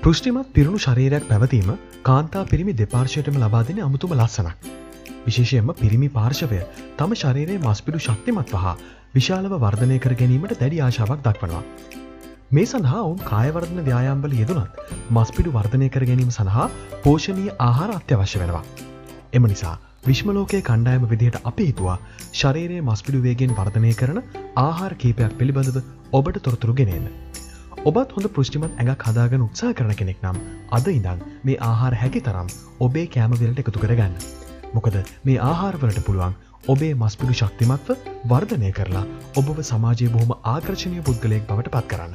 පෘෂ්ටිමත් පිරුණු ශරීරයක් පැවතීම කාන්තා පිරිමි දෙපාර්ශ්වයටම ලබා දෙන අමුතුම ලස්සනක්. විශේෂයෙන්ම පිරිමි පාර්ශවය තම ශරීරයේ මස්පිඩු ශක්තිමත්ව හා විශාලව වර්ධනය කර ගැනීමට දැඩි ආශාවක් දක්වනවා. මේ සඳහා ඔවුන් කාය වර්ධන ව්‍යායාම්වල යෙදුණත් මස්පිඩු වර්ධනය කර ගැනීම සඳහා පෝෂණීය ආහාර අත්‍යවශ්‍ය වෙනවා. එම නිසා විශ්ම ලෝකයේ කණ්ඩායම විදිහට අපි හිතුවා ශරීරයේ මස්පිඩු වේගයෙන් වර්ධනය කරන ආහාර කීපයක් පිළිබඳව ඔබට තොරතුරු ගෙනෙන්න. ඔබත් හොඳ පෘෂ්ටිමත් ඇඟක් හදාගන්න උත්සාහ කරන කෙනෙක් නම් අද ඉඳන් මේ ආහාර හැකි තරම් ඔබේ කැම වලට එකතු කරගන්න. මොකද මේ ආහාර වලට පුළුවන් ඔබේ මස්පිඩු ශක්තිමත්ව වර්ධනය කරලා ඔබව සමාජයේ බොහොම ආකර්ෂණීය පුද්ගලයෙක් බවට පත් කරන්න.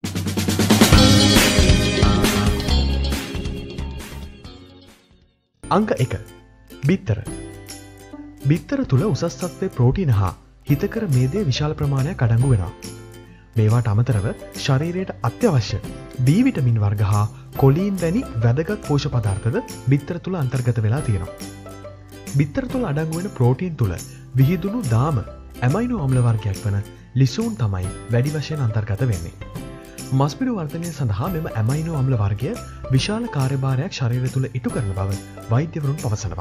අංක 1. බිත්තර. බිත්තර තුල උසස් තත්ත්වයේ ප්‍රෝටීන හා හිතකර මේදේ විශාල ප්‍රමාණයක් අඩංගු වෙනවා. මේවාට අමතරව ශරීරයට අත්‍යවශ්‍ය B විටමින් වර්ග හා කොලීන් වැනි වැදගත් පෝෂක පදාර්ථද බිත්තර තුල අන්තර්ගත වෙලා තියෙනවා. බිත්තර තුල අඩංගු වෙන ප්‍රෝටීන් තුල විහිදුණු දාම ඇමයිනෝ අම්ල වර්ගයක් වන ලිසූන් තමයි වැඩි වශයෙන් අන්තර්ගත වෙන්නේ. මස්පිඩු වර්ධනය සඳහා මෙම ඇමයිනෝ අම්ල වර්ගය විශාල කාර්යභාරයක් ශරීරය තුල ඉටු කරන බව වෛද්‍යවරුන් පවසනවා.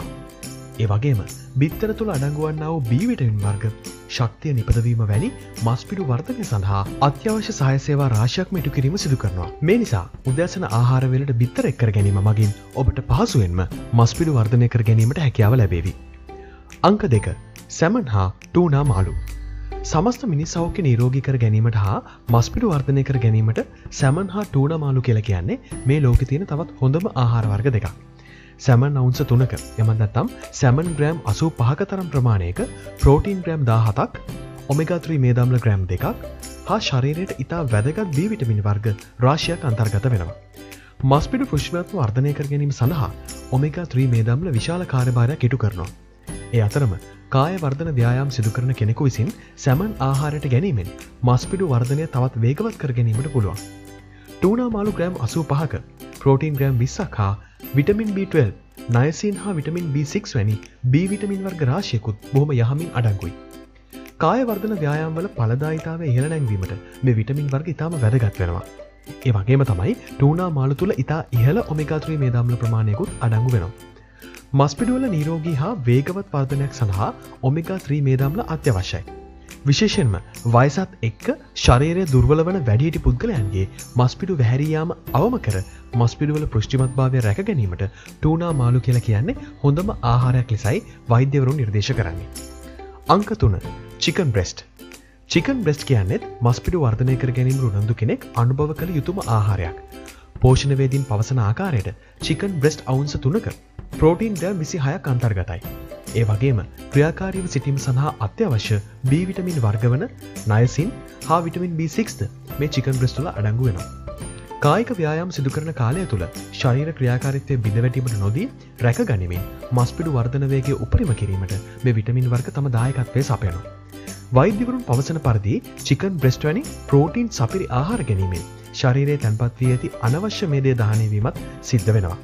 ඒ වගේම බිත්තර තුල අඩංගු වන්නා වූ B විටමින් වර්ග ශක්තිය නිපදවීම වැනි මස්පිඩු වර්ධනය සඳහා අත්‍යවශ්‍ය සහාය සේවා රාශියක්ම ඉටු කිරීම සිදු කරනවා. මේ නිසා උදෑසන ආහාර වේලට බිත්තර එක් කර ගැනීම මගින් ඔබට පහසුවෙන්ම මස්පිඩු වර්ධනය කර ගැනීමට හැකියාව ලැබේවි. අංක 2. සැමන් හා ටූනා මාළු. සමස්ත මිනිස් සෞඛ්‍ය නිරෝගී කර ගැනීමට හා මස්පිඩු වර්ධනය කර ගැනීමට සැමන් හා ටූනා මාළු කියලා කියන්නේ මේ ලෝකේ තියෙන තවත් හොඳම ආහාර වර්ග දෙකක්. සැමන් අවුන්ස 3ක එමත් නැත්නම් සැමන් ග්‍රෑම් 85ක තරම් ප්‍රමාණයක ප්‍රෝටීන් ග්‍රෑම් 17ක් ඔමෙගා 3 මේදාම්ල ග්‍රෑම් 2ක් හා ශරීරයට ඉතා වැදගත් B විටමින් වර්ග රාශියක් අන්තර්ගත වෙනවා. මස්පිඩු පුෂ්ටිමත්ව වර්ධනය කර ගැනීම සඳහා ඔමෙගා 3 මේදාම්ල විශාල කාර්යභාරයක් ඉටු කරනවා. ඒ අතරම කාය වර්ධන ව්‍යායාම් සිදු කරන කෙනෙකු විසින් සැමන් ආහාරයට ගැනීමෙන් මස්පිඩු වර්ධනය තවත් වේගවත් කර ගැනීමට පුළුවන්. ටූනා මාළු ග්‍රෑම් 85ක ප්‍රෝටීන් ග්‍රෑම් 20ක් හා විටමින් B12, නයසින් හා විටමින් B6 වැනි B විටමින් වර්ග රාශියකුත් බොහොම යහමින් අඩංගුයි. කාය වර්ධන ව්‍යායාම් වල ඵලදායීතාවය ඉහළ නැංවීමට මේ විටමින් වර්ග ඉතාම වැදගත් වෙනවා. ඒ වගේම තමයි ටූනා මාළු තුල ඉතා ඉහළ ඔමෙගා 3 මේදාම්ල ප්‍රමාණයකුත් අඩංගු වෙනවා. මස්පිඩු වල නිරෝගී හා වේගවත් වර්ධනයක් සඳහා ඔමෙගා 3 මේදාම්ල අත්‍යවශ්‍යයි. විශේෂයෙන්ම වයසත් එක්ක ශරීරය දුර්වල වන වැඩිහිටි පුද්ගලයන්ගේ මස්පිඩු වැහැරී යාම අවම කර මස්පිඩු වල පෘෂ්ටිමත්භාවය රැක ගැනීමට ටූනා මාළු කියලා කියන්නේ හොඳම ආහාරයක් ලෙසයි වෛද්‍යවරුන් නිර්දේශ කරන්නේ. අංක 3. Chicken breast. චිකන් බ්‍රෙස්ට් කියන්නේ මස්පිඩු වර්ධනය කර ගැනීම උනන්දු කෙනෙක් අනුභව කළ යුතුම ආහාරයක්. පෝෂණ වේදීන් පවසන ආකාරයට චිකන් බ්‍රෙස්ට් අවුන්ස 3ක ප්‍රෝටීන් ග්‍රෑම් 26ක් අන්තර්ගතයි. ඒ වගේම ක්‍රියාකාරීව සිටීම සඳහා අත්‍යවශ්‍ය B විටමින් වර්ග වන නයසින් හා විටමින් B6ද මේ චිකන් බ්‍රෙස්ට් වල අඩංගු වෙනවා. කායික ව්‍යායාම් සිදු කරන කාලය තුල ශරීර ක්‍රියාකාරීත්වය බිඳවැටීමට නොදී රැක ගනිමින් මස්පිඩු වර්ධන වේගය උපරිම කිරීමට මේ විටමින් වර්ග තම දායකත්වය සපයනවා. වෛද්‍යවරුන් පවසන පරිදි චිකන් බ්‍රෙස්ට් වැනි ප්‍රෝටීන් සපිරි ආහාර ගැනීමෙන් ශරීරයේ තැන්පත් වී ඇති අනවශ්‍ය මේදේ දහනය වීමත් සිද්ධ වෙනවා.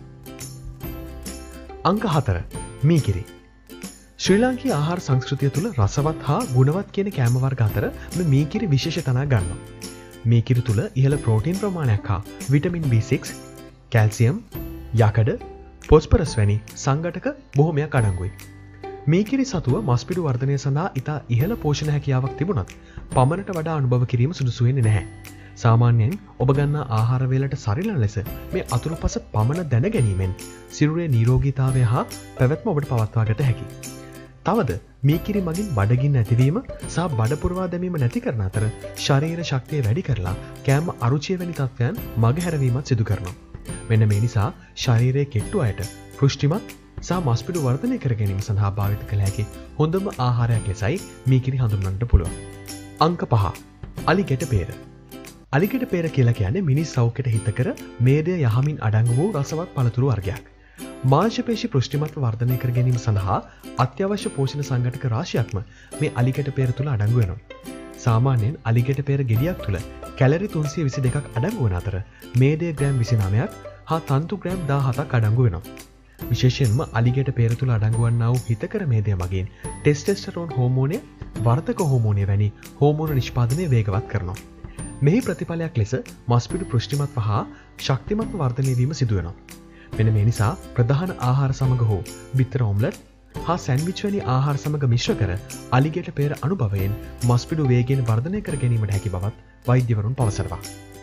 අංක 4. මීකිරි. ශ්‍රී ලාංකීය ආහාර සංස්කෘතිය තුළ රසවත් හා ගුණවත් කියන කෑම වර්ග අතර මේ මීකිරි විශේෂ තැනක් ගන්නවා. මීකිරි තුළ ඉහළ ප්‍රෝටීන් ප්‍රමාණයක් හා විටමින් B6, කැල්සියම්, යකඩ, පොස්පරස් වැනි සංඝටක බොහොමයක් අඩංගුයි. මීකිරි සතුව මස්පිඩු වර්ධනය සඳහා ඉතා ඉහළ පෝෂණ හැකියාවක් තිබුණත් පමණට වඩා අනුභව කිරීම සුදුසු වෙන්නේ නැහැ. සාමාන්‍යයෙන් ඔබ ගන්නා ආහාර වේලට සරිලන ලෙස මේ අතුරුපස පමණ දැන ගැනීමෙන් සිරුරේ නිරෝගීතාවය හා පැවැත්ම ඔබට පවත්වා ගත හැකියි. තවද මීකිරි මගින් බඩගින්න ඇතිවීම සහ බඩ පුරවා දැමීම නැති කරන අතර ශරීර ශක්තිය වැඩි කරලා කෑම අරුචිය වැනි තත්ත්වයන් මගහැරවීමත් සිදු කරනවා. මෙන්න මේ නිසා ශරීරයේ කෙට්ටු අයට පෘෂ්ටිමත් සහ මස්පිඩු වර්ධනය කර ගැනීම සඳහා භාවිත කළ හැකි හොඳම ආහාරයක් ලෙසයි මීකිරි හඳුන්වන්නට පුළුවන්. අංක 5. අලිගෙට පේර. අලිගෙට පේර කියලා කියන්නේ මිනිස් සෞඛ්‍යයට හිතකර මේදය යහමින් අඩංගු වූ රසවත් පළතුරු වර්ගයක්. මාංශපේශි පෘෂ්ටිමත්ව වර්ධනය කර ගැනීම සඳහා අත්‍යවශ්‍ය පෝෂණ සංඝටක රාශියක්ම මේ අලිගෙට පේර තුල අඩංගු වෙනවා. සාමාන්‍යයෙන් අලිගෙට පේර ගෙඩියක් තුල කැලරි 322ක් අඩංගු වන අතර මේදය ග්‍රෑම් 29ක් හා තන්තු ග්‍රෑම් 17ක් අඩංගු වෙනවා. විශේෂයෙන්ම අලිගෙට පේර තුල අඩංගු වන්නා වූ හිතකර මේදය මගින් ටෙස්ටෙස්ටරෝන් හෝමෝනය, වර්ධක හෝමෝනය වැනි හෝමෝන නිෂ්පාදනය වේගවත් කරනවා. මෙහි ප්‍රතිඵලයක් ලෙස මස්පිඩු පෘෂ්ටිමත්ව හා ශක්තිමත්ව වර්ධනය වීම සිදු වෙනවා. මෙන්න මේ නිසා ප්‍රධාන ආහාර සමග හෝ බිත්තර ඔම්ලට් හා සැන්ඩ්විච් වැනි ආහාර සමග මිශ්‍ර කර අලිගෙට පෙර අනුභවයෙන් මස්පිඩු වේගයෙන් වර්ධනය කර ගැනීමට හැකි බවත් වෛද්‍යවරුන් පවසනවා.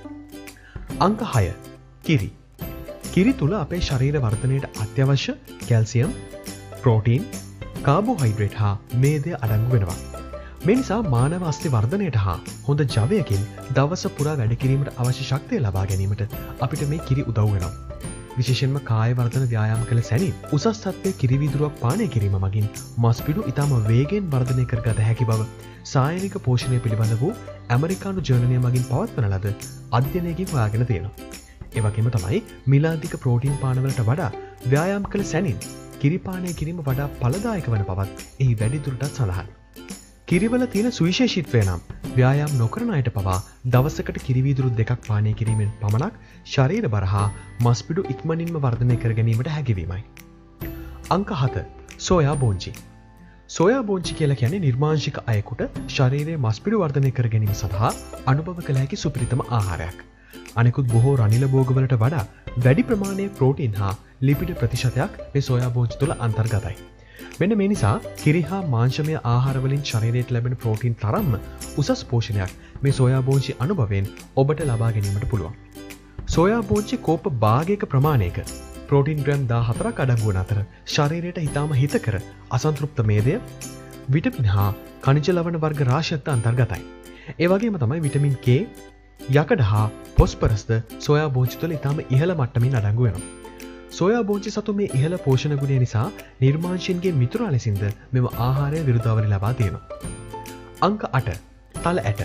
අංක 6. කිරි. කිරි තුල අපේ ශරීර වර්ධනයට අත්‍යවශ්‍ය කැල්සියම්, ප්‍රෝටීන්, කාබෝහයිඩ්‍රේට් හා මේදය අඩංගු වෙනවා. මේ නිසා මානව අස්ථි වර්ධනයට හා හොඳ ජවයකින් දවස පුරා වැඩ කිරීමට අවශ්‍ය ශක්තිය ලබා ගැනීමට අපිට මේ කිරි උදව් වෙනවා. විශේෂයෙන්ම කාය වර්ධන ව්‍යායාම කළ සැනින් උසස් තත්ත්වයේ කිරි වීදුරුවක් පානය කිරීම මගින් මස්පිඩු ඉතාම වේගයෙන් වර්ධනය කරගත හැකි බව සායනික පෝෂණය පිළිබඳ වූ ඇමරිකානු ජර්නලය මගින් පවත්වන ලද අධ්‍යයනයකින් හොයාගෙන තියෙනවා. ඒ වගේම තමයි මිලාදික ප්‍රෝටීන් පානවලට වඩා ව්‍යායාම කළ සැනින් කිරි පානය කිරීම වඩා ඵලදායක වන බවත් එහි වැඩිදුරටත් සඳහන්. කිරිවල තියෙන සුවිශේෂීත්වය නම් ව්‍යායාම් නොකරන අයට පවා දවසකට කිරි වීදුරු 2ක් පානය කිරීමෙන් පමණක් ශරීර බර හා මස්පිඩු ඉක්මනින්ම වර්ධනය කර ගැනීමට හැකිවීමයි. අංක 7. සෝයා බෝංචි. සෝයා බෝංචි කියලා කියන්නේ නිර්මාංශික අයෙකුට ශරීරයේ මස්පිඩු වර්ධනය කර ගැනීම සඳහා අනුභව කළ හැකි සුපිරිතම ආහාරයක්. අනෙකුත් බොහෝ රනිල භෝගවලට වඩා වැඩි ප්‍රමාණයේ ප්‍රෝටීන් හා ලිපිඩ ප්‍රතිශතයක් මේ සෝයා බෝංචි තුළ අන්තර්ගතයි. මෙන්න මේ නිසා කිරි හා මාංශමය ආහාරවලින් ශරීරයට ලැබෙන ප්‍රෝටීන් තරම්ම උසස් පෝෂණයක් මේ සෝයා බෝංචි අනුභවයෙන් ඔබට ලබා ගැනීමට පුළුවන්. සෝයා බෝංචි කෝප භාගයක ප්‍රමාණයක ප්‍රෝටීන් ග්‍රෑම් 14ක් අඩංගු වන අතර ශරීරයට ඉතාම හිතකර අසන්තෘප්ත මේදය, විටමින් හා ඛනිජ ලවණ වර්ග රාශියක්ද අන්තර්ගතයි. ඒ වගේම තමයි විටමින් K, යකඩ හා ෆොස්ෆරස්ද සෝයා බෝංචි තුළ ඉතාම ඉහළ මට්ටමින් අඩංගු වෙනවා. සෝයා බෝංචි සතු මේ ඉහළ පෝෂණ ගුණය නිසා නිර්මාංශයන්ගේ මිතුරා ලෙසින්ද මෙම ආහාරය විරුද්ධවලි ලබා තියෙනවා. අංක 8. තල ඇට.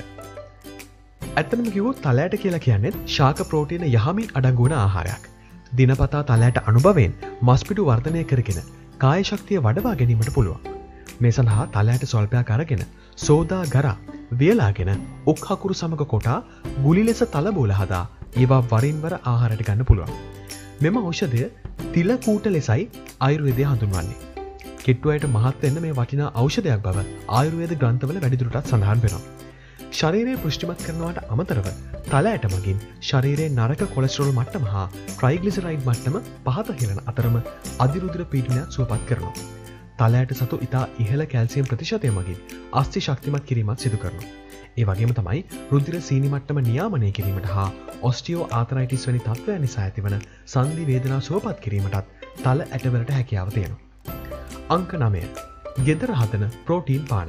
ඇත්තටම කිව්වොත් තල ඇට කියලා කියන්නේ ශාක ප්‍රෝටීන යහමින් අඩංගු වන ආහාරයක්. දිනපතා තල ඇට අනුභවයෙන් මස්පිඩු වර්ධනය කරගෙන කාය ශක්තිය වඩවා ගැනීමට පුළුවන්. මේ සඳහා තල ඇට ස්වල්පයක් අරගෙන සෝදා ගරා වියලාගෙන උක් හකුරු සමග කොටා ගුලි ලෙස තල බෝල හදා ඒවා වරින් වර ආහාරයට ගන්න පුළුවන්. මෙම ඖෂධය තිල කූට ලෙසයි ආයුර්වේදය හඳුන්වන්නේ. කිට්ටුවයට මහත් වෙන්න මේ වටිනා ඖෂධයක් බව ආයුර්වේද ග්‍රන්ථවල වැඩිදුරටත් සඳහන් වෙනවා. ශරීරය පුෂ්ටිමත් කරනවට අමතරව තල ඇට මගින් ශරීරයේ නරක කොලෙස්ටරෝල් මට්ටම හා ට්‍රයිග්ලිසරයිඩ් මට්ටම පහත හෙළන අතරම අධිරුධිර පීඩනයක් සුවපත් කරනවා. තල ඇට සතු ඉතා ඉහළ කැල්සියම් ප්‍රතිශතය මගින් අස්ථි ශක්තිමත් කිරීමත් සිදු කරනවා. ඒ වගේම තමයි රුධිර සීනි මට්ටම නියාමනය කිරීමට හා ඔස්ටියෝ ආතරයිටිස් වැනි තත්ත්වයන් නිසා ඇතිවන සංධි වේදනා සුවපත් කිරීමටත් තල ඇටවලට හැකියාව තියෙනවා. අංක 9. ගෙදර හදන ප්‍රෝටීන් පාන.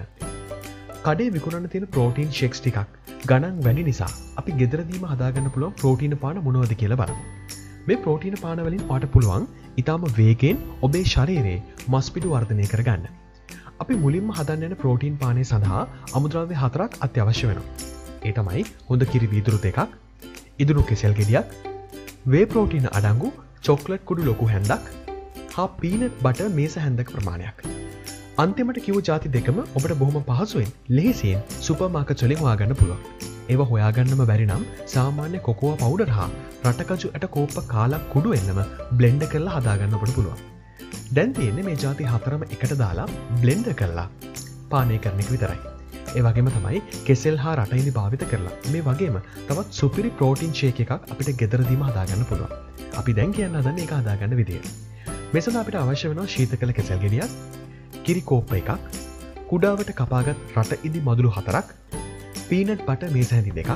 කඩේ විකුණන තියෙන ප්‍රෝටීන් ෂේක්ස් ටිකක් ගණන් වැඩි නිසා අපි ගෙදරදීම හදාගන්න පුළුවන් ප්‍රෝටීන පාන මොනවද කියලා බලමු. මේ ප්‍රෝටීන පාන වලින් ඔයාලට පුළුවන් ඊටාම වේගයෙන් ඔබේ ශරීරයේ මස්පිඩු වර්ධනය කරගන්න. අපි මුලින්ම හදන්න යන ප්‍රෝටීන් පානය සඳහා අමුද්‍රව්‍ය 4ක් අත්‍යවශ්‍ය වෙනවා. ඒ තමයි හොඳ කිරි වීදුරු 2ක්, ඉදුණු කෙසෙල් ගෙඩියක්, වේ ප්‍රෝටීන අඩංගු චොක්ලට් කුඩු ලොකු හැන්දක් හා පීනට් බටර් මේස හැන්දක ප්‍රමාණයක්. අන්තිමට කිව්ව ಜಾති දෙකම ඔබට බොහොම පහසුවෙන් ලෙහෙසියෙන් සුපර් මාකට් වලින් හොයාගන්න පුළුවන්. ඒවා හොයාගන්නම බැරි නම් සාමාන්‍ය කොකෝවා පවුඩර් හා රටකජු ඇට කෝප්ප කාලක් කුඩු එන්නම බ්ලෙන්ඩ් කරලා හදාගන්න ඔබට පුළුවන්. දැන් තියෙන්නේ මේ ಜಾති 4ම එකට දාලා බ්ලෙන්ඩ් කරලා පානය කරන එක විතරයි. ඒ වගේම තමයි කෙසෙල් හා රටයිනි භාවිත කරලා මේ වගේම තවත් සුපිරි ප්‍රෝටීන් ෂේක් එකක් අපිට ගෙදරදීම හදාගන්න පුළුවන්. අපි දැන් කියන්න හදන්නේ ඒක හදාගන්න විදිය. මේ සඳහා අපිට අවශ්‍ය වෙනවා ශීතකල කෙසෙල් ගෙඩියක්, කිරි කෝප්ප එකක්, කුඩාවට කපාගත් රට ඉදි මදුළු 4ක්, පීනට් බටර් මේස හැඳි 2ක්,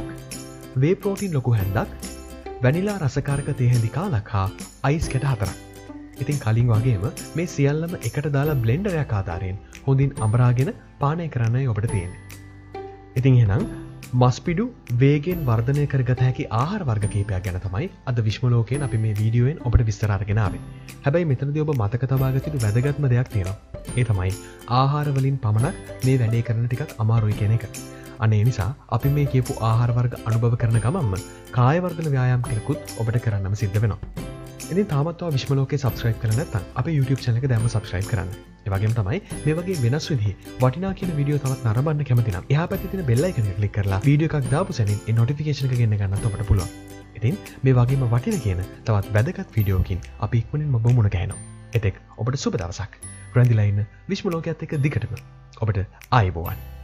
වේ ප්‍රෝටීන් ලොකු හැන්දක්, වැනිලා රසකාරක තේ හැඳි කාලක් හා අයිස් කැට 4ක්. ඉතින් කලින් වගේම මේ සියල්ලම එකට දාලා බ්ලෙන්ඩරයක් ආධාරයෙන් හොඳින් අඹරාගෙන පානය කරන්නයි ඔබට තියෙන්නේ. ඉතින් එහෙනම් මස්පිඩු වේගෙන් වර්ධනය කරගත හැකි ආහාර වර්ග කීපයක් ගැන තමයි අද විශ්ව ලෝකයෙන් අපි මේ වීඩියෝෙන් ඔබට විස්තර අරගෙන ආවේ. හැබැයි මෙතනදී ඔබ මතක තබා ගත යුතු වැදගත්ම දෙයක් තියෙනවා. ඒ තමයි ආහාර වලින් පමණක් මේ වැඩේ කරන ටිකක් අමාරුයි කියන එක. අනේ නිසා අපි මේ කියපු ආහාර වර්ග අනුභව කරන ගමන්ම කාය වර්ධන ව්‍යායාම ටිකකුත් ඔබට කරන්නම සිද්ධ වෙනවා. ඉතින් තාමත් ඔයා විශ්ව ලෝකේ subscribe කරලා නැත්නම් අපේ YouTube channel එක දැන්ම subscribe කරන්න. ඒ වගේම තමයි මේ වගේ වෙනස් විදිහේ වටිනා කියන වීඩියෝ තවත් නරඹන්න කැමති නම් එහා පැත්තේ තියෙන bell icon එක click කරලා වීඩියෝ එකක් දාපු සැනින් ඒ notification එක ගෙන්න ගන්නත් ඔබට පුළුවන්. ඉතින් මේ වගේම වටින කියන තවත් වැදගත් වීඩියෝකින් අපි ඉක්මනින්ම මුණ ගැහෙනවා. එතෙක් ඔබට සුබ දවසක්. රැඳිලා ඉන්න විශ්ව ලෝකයේත් එක්ක දිගටම ඔබට ආයුබෝවන්.